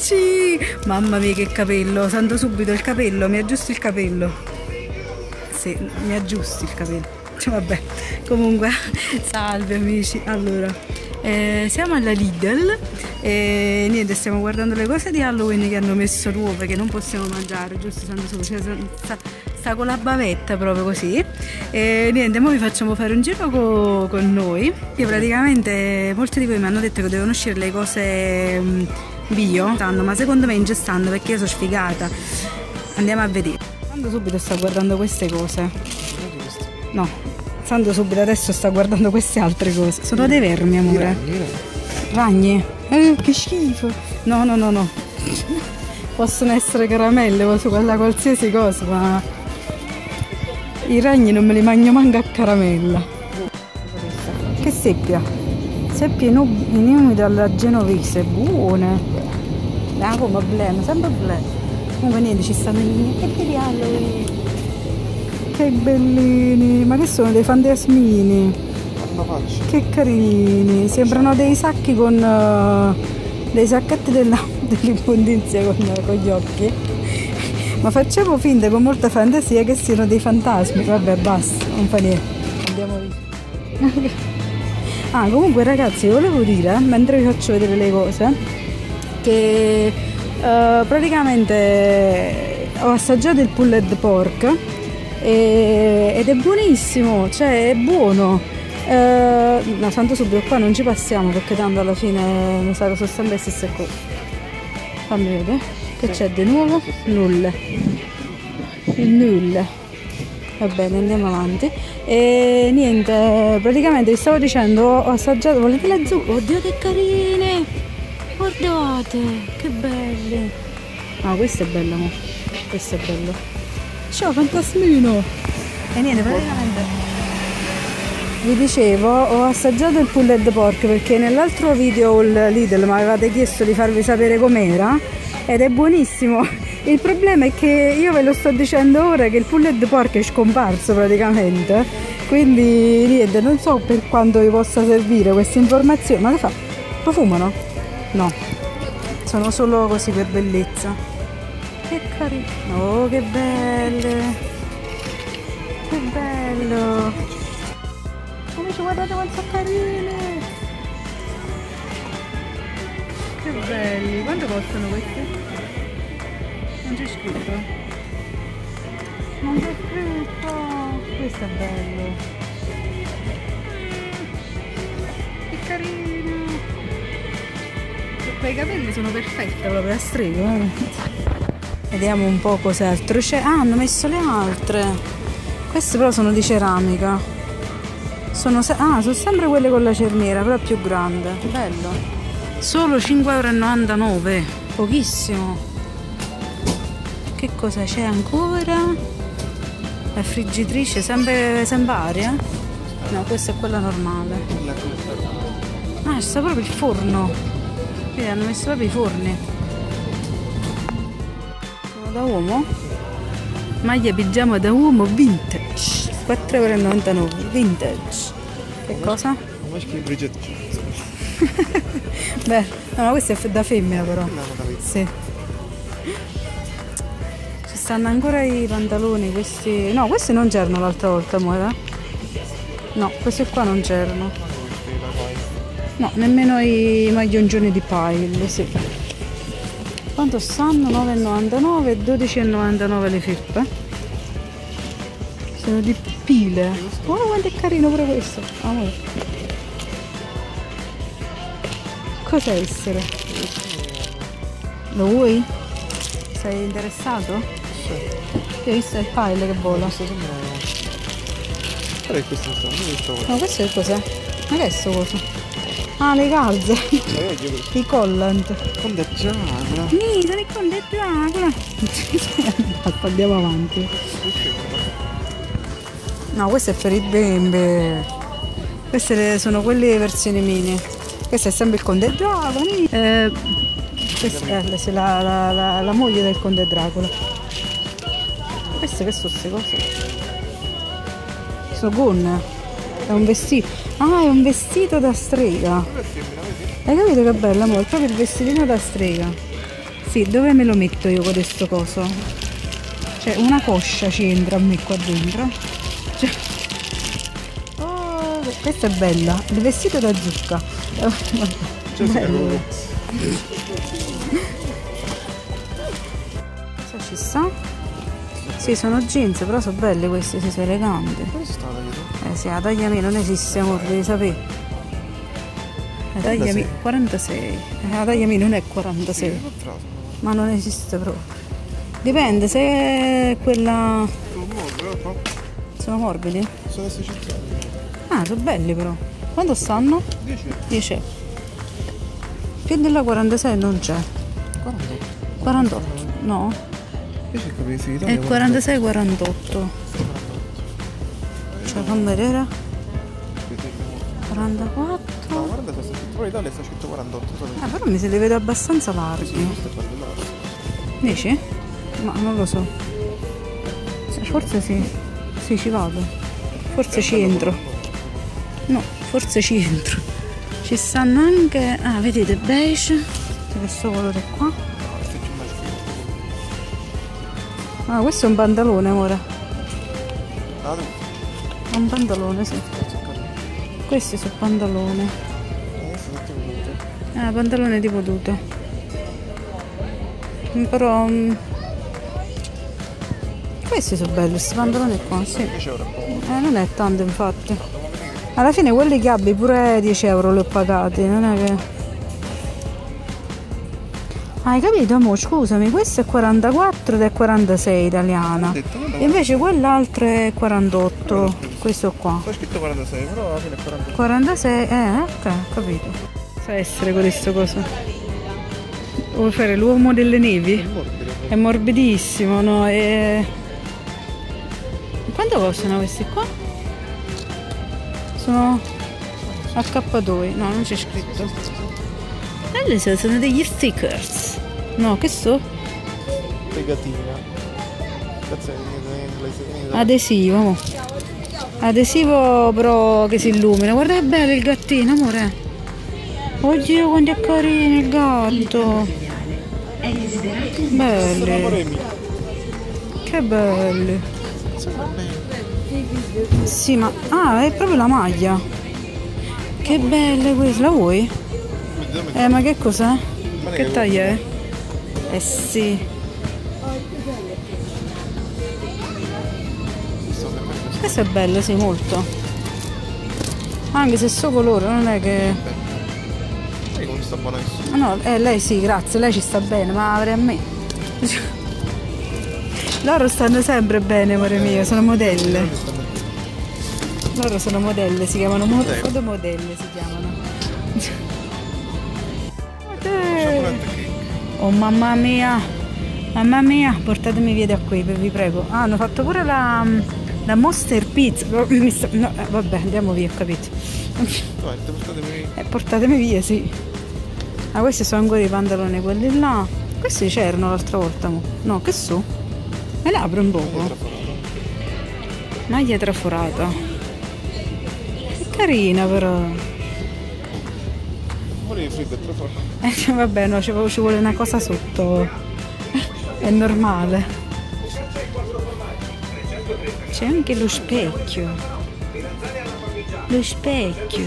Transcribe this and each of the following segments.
amici! Mamma mia che capello, sento subito il capello, mi aggiusti il capello. Sì, mi aggiusti il capello. Cioè, vabbè, comunque, salve amici. Allora, siamo alla Lidl e niente, stiamo guardando le cose di Halloween che hanno messo nuove, che non possiamo mangiare, giusto? Cioè, sta con la bavetta proprio così. E niente, ora vi facciamo fare un giro con noi. Che praticamente molti di voi mi hanno detto che devono uscire le cose bio, ma secondo me non ci stanno perché io sono sfigata. Andiamo a vedere. Sando subito sta guardando queste cose. No, Sando subito adesso sta guardando queste altre cose. Sono dei vermi, amore. Ragni? Che schifo. No. Possono essere caramelle, quella qualsiasi cosa, ma i ragni non me li mangio manco a caramella. Che seppia? Seppie in umida alla genovese, buone. Come blend, sempre blend. Comunque niente, ci stanno i gnocchetti di Halloween. Che bellini, ma che sono dei fantasmini? Che carini, sembrano dei sacchi con dei sacchetti dell'immondizia con gli occhi. Ma facciamo finta con molta fantasia che siano dei fantasmi. Vabbè, basta, non fa niente, andiamo via. Ah, comunque ragazzi, volevo dire, mentre vi faccio vedere le cose, che praticamente ho assaggiato il pulled pork ed è buonissimo, cioè è buono. No, tanto subito qua non ci passiamo perché tanto alla fine mi sa che sono sempre le stesse cose. Fammi vedere che c'è di nuovo. Nulla. Il nulla. Va bene, andiamo avanti. E niente, praticamente vi stavo dicendo, ho assaggiato, volete le zucche? Oddio che carine, guardate che belle. Ah, questo è bello, mo. Questo è bello. Ciao fantasmino. E niente, praticamente vi dicevo, ho assaggiato il pulled pork perché nell'altro video il Lidl mi avevate chiesto di farvi sapere com'era ed è buonissimo. Il problema è che io ve lo sto dicendo ora che il pulled pork è scomparso praticamente, quindi niente, non so per quanto vi possa servire questa informazione. Ma che fa? Profumano? No, sono solo così per bellezza. Che carino. Oh, che belle, che bello. Amici, guardate quanto sono carini, che belli. Quanto costano questi? Non c'è scritto, non c'è scritto. Questo è bello, che carino. Quei capelli sono perfetti proprio a strega. Vediamo un po' cos'altro c'è. Ah, hanno messo le altre, queste però sono di ceramica. Sono sempre quelle con la cerniera, però più grande. Bello. Solo 5,99 €, pochissimo. Che cosa c'è ancora? La friggitrice, sempre aria? No, questa è quella normale. Ah, c'è proprio il forno. Quindi hanno messo proprio i forni. Sono da uomo? Maglia pigiama da uomo vintage. 4,99 € vintage. Che cosa? Beh, no, questo è da femmina però. Sì. Ci stanno ancora i pantaloni, questi. No, questi non c'erano l'altra volta, amore. No, questi qua non c'erano. No, nemmeno i maglioncioni di Pile, sì. Quanto stanno? 9,99 e 12,99 le felpe. Sono di pile. Oh, quanto è carino pure questo. Amore. Cosa essere? Lo vuoi? Sei interessato? Sì. Io ho visto il Pile che vola. Però è questo no, questo che cos'è? Ma che è sto coso? Ah, le calze. I collant. Con del Dracula. Sì, sono i con del Dracula. Andiamo avanti. No, questo è per i bimbi. Queste sono quelle versioni mini. Questo è sempre il Conde Dracula. Questa è la moglie del Conde Dracula. Queste che sono queste cose? Sono gonne. È un vestito. Ah, è un vestito da strega. Hai capito che bello, amore? Proprio il vestitino da strega. Sì, dove me lo metto io con questo coso? Cioè, una coscia ci entra a me qua dentro. Cioè... Oh, questa è bella. Il vestito da zucca. Bello. Cosa ci sta? Sì, sono jeans, però sono belli questi, sì, sono eleganti. Sì, la taglia mia non esiste, amore, devi sapere. La taglia mia 46. La taglia mia non è 46. Ma non esiste proprio. Dipende se è quella. Sono morbidi? Sono 600. Ah, sono belli però. Quanto stanno? 10. 10. Più della 46 non c'è. 48. 48, no? È 46-48. Cioè, fammi vedere. 44. No, guarda, però l'Italia sta 148. Però mi si li vedo abbastanza larghi. Dici? Ma non lo so. Forse sì. Sì, ci vado. Forse ci entro. No, forse ci entro. Ci stanno anche... Ah, vedete, beige. Questo colore qua. Ah, questo è un pantalone, amore. È un pantalone, sì. Questi sono pantaloni. Pantalone tipo tuta. Però... questi sono belli, questi pantaloni qua, sì. Non è tanto, infatti. Alla fine quelli che abbi pure 10 euro li ho pagati, non è che... Hai capito, amore? Scusami, questo è 44 ed è 46 italiana. Invece quell'altro è 48. Questo qua. Sta scritto 46, però alla fine è 46. 46, ok, capito. Sa essere questo coso. Vuoi fare l'uomo delle nevi? È morbidissimo, no? Quanto costano questi qua? Sono H2, no, non c'è scritto. Sono degli stickers. No, che so? Pegatina. Cazzo in inglese. Adesivo, mo. Adesivo però che si illumina. Guarda che bello il gattino, amore. Oddio quanto è carino il gatto. Belli. Che belli. Sì, ma... Ah, è proprio la maglia. Che belle queste. La vuoi? Ma che cos'è? Che taglia è? Sì. Questo è bello, sì, molto. Anche se so colore non è che... Lei come sta buonissimo. No, lei sì, grazie, lei ci sta bene, ma avrei a me. Loro stanno sempre bene, amore mio, sono modelle. Loro sono modelle, si chiamano fotomodelle, si chiamano. Oh mamma mia, portatemi via da qui, vi prego. Ah, hanno fatto pure la Monster Pizza. No, vabbè, andiamo via, ho capito. Portatemi via, sì. Ah, questi sono ancora i pantaloni, quelli là. Questi c'erano l'altra volta, mo. No, che so? Me le apro un poco. Maglia traforata. Che carina però. Vabbè, no, ci vuole una cosa sotto. È normale. C'è anche lo specchio. Lo specchio.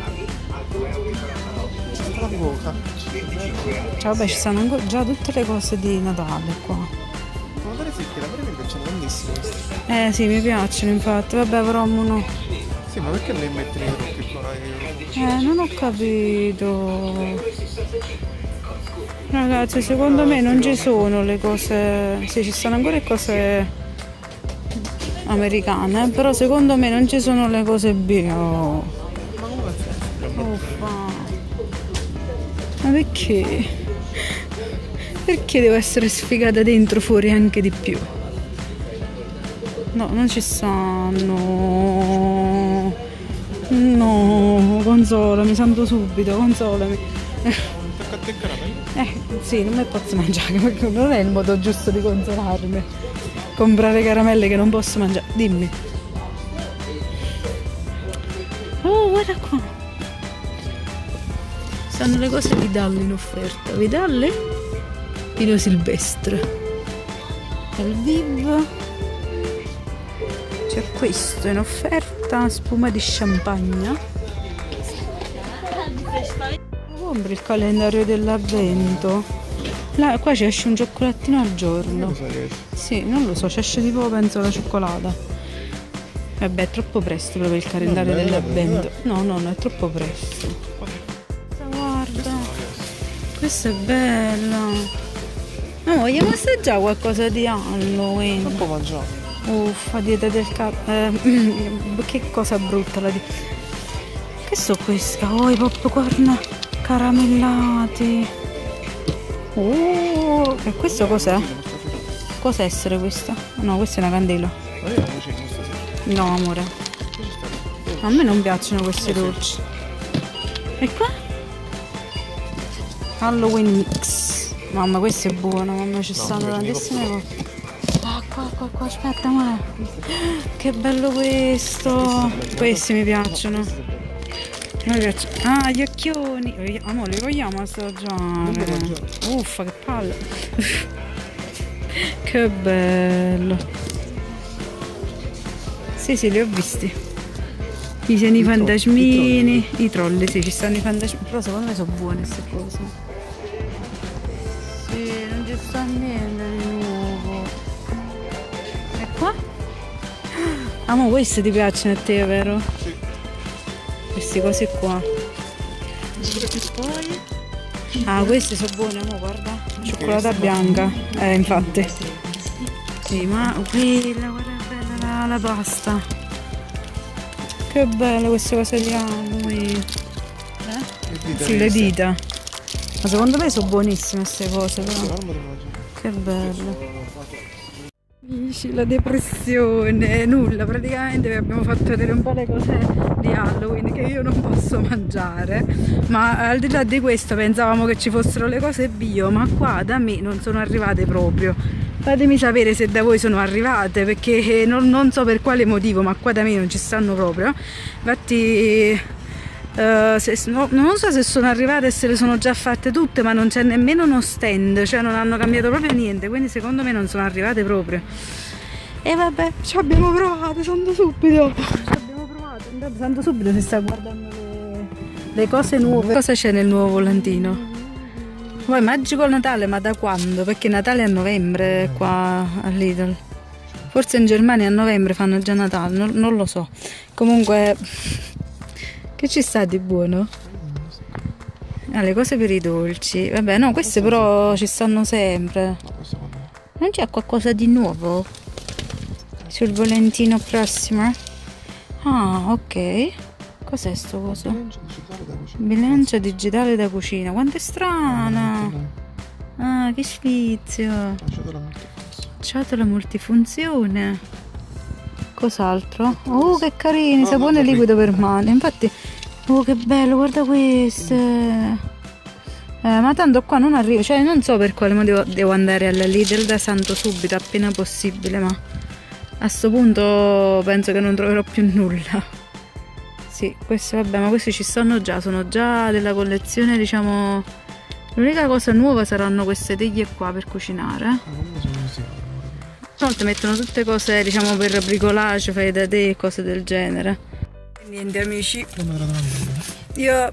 Cioè, vabbè, ci sono già tutte le cose di Natale qua. Magari sì, che la mi piacciono tantissimo. Sì, mi piacciono infatti. Vabbè, però no. Sì, ma perché lei mette nei troppi qua? Non ho capito. Ragazzi, secondo me non ci sono le cose. Sì, ci sono ancora le cose americane, però secondo me non ci sono le cose bio. Ma perché? Perché devo essere sfigata dentro, fuori anche di più? No, non ci stanno. No, consolami, santo subito, consolami. Sì, non mi posso mangiare, perché non è il modo giusto di consolarmi. Comprare caramelle che non posso mangiare. Dimmi. Oh, guarda qua. Stanno le cose Vidal in offerta. Vidal? Pino Silvestre. Il Viv. C'è questo in offerta, spuma di champagne. Compri il calendario dell'avvento. Qua ci esce un cioccolatino al giorno. Sì, non lo so, ci esce tipo penso la cioccolata. Vabbè, è troppo presto proprio il calendario dell'avvento. No, è troppo presto. Guarda, questa è bella. No, vogliamo assaggiare qualcosa di Halloween. Troppo mangiato. Uffa, dieta del capo. Che cosa brutta la dieta. Che so questi? Oh, i popcorn caramellati. Oh, e questo cos'è? Cosa essere questa? No, questa è una candela. Ma io la luce in questa sera. No, amore. A me non piacciono questi dolci. E qua? Halloween mix. Mamma, questo è buono, mamma, ci stanno tantissime cose. Ah, qua, aspetta, amore. Che bello questo. Questi mi piacciono. Mi piacciono. Ah, gli occhioni. Amore, li vogliamo assaggiare? Uffa, che palle. Che bello. Sì, li ho visti. I seni fantasmini, i trolli, sì, ci stanno i fantasmini. Però secondo me sono buone queste cose. Sì, non ci sta niente di nuovo. E qua? Ah, ma queste ti piacciono a te, vero? Sì. Queste cose qua. Ah, queste sono buone, mo guarda. Cioccolata bianca. Infatti. Sì, ma quella, guarda è bella la pasta. Che belle queste cose di Halloween. Sì, le dita. Ma secondo me sono buonissime queste cose, però. Che bello. Amici, la depressione, nulla, praticamente vi abbiamo fatto vedere un po' le cose di Halloween che io non posso mangiare, ma al di là di questo pensavamo che ci fossero le cose bio, ma qua da me non sono arrivate proprio. Fatemi sapere se da voi sono arrivate, perché non so per quale motivo, ma qua da me non ci stanno proprio. Infatti non so se sono arrivate e se le sono già fatte tutte, ma non c'è nemmeno uno stand, cioè non hanno cambiato proprio niente, quindi secondo me non sono arrivate proprio. E vabbè, ci abbiamo provato, Santo Subito. Intanto Santo Subito si sta guardando le cose nuove. Cosa c'è nel nuovo volantino? Poi Magico Natale, ma da quando? Perché Natale è a novembre qua a Lidl. Forse in Germania a novembre fanno già Natale, non lo so. Comunque, che ci sta di buono? Ah, le cose per i dolci. Vabbè, no, queste però ci stanno sempre. Non c'è qualcosa di nuovo sul volantino prossimo? Ah, ok. Cos'è sto coso? Bilancia digitale da cucina. Quanto è strana! Ah, che sfizio! Ciotola multifunzione. Cos'altro? Oh, che carini! Sapone liquido per mano. Infatti, oh, che bello, guarda queste! Ma tanto qua non arrivo, cioè non so per quale motivo devo andare alla Lidl da Santo Subito appena possibile, ma a sto punto penso che non troverò più nulla. Sì, questi vabbè, ma questi ci stanno già, sono già della collezione, diciamo. L'unica cosa nuova saranno queste teglie qua per cucinare. A volte mettono tutte cose, diciamo, per bricolage, fai da te e cose del genere. Niente amici, io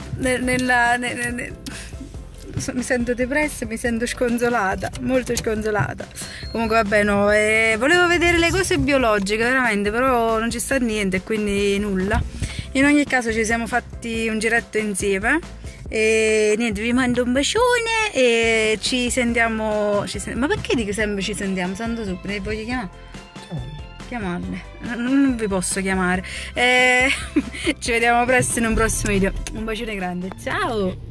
mi sento depressa, mi sento sconsolata, molto sconsolata. Comunque vabbè, no, volevo vedere le cose biologiche veramente, però non ci sta niente, quindi nulla. In ogni caso ci siamo fatti un giretto insieme e niente, vi mando un bacione e ci sentiamo, ma perché dico sempre ci sentiamo? Santo Subito, ne voglio chiamare? Chiamarle, non vi posso chiamare. Ci vediamo presto in un prossimo video. Un bacione grande, ciao!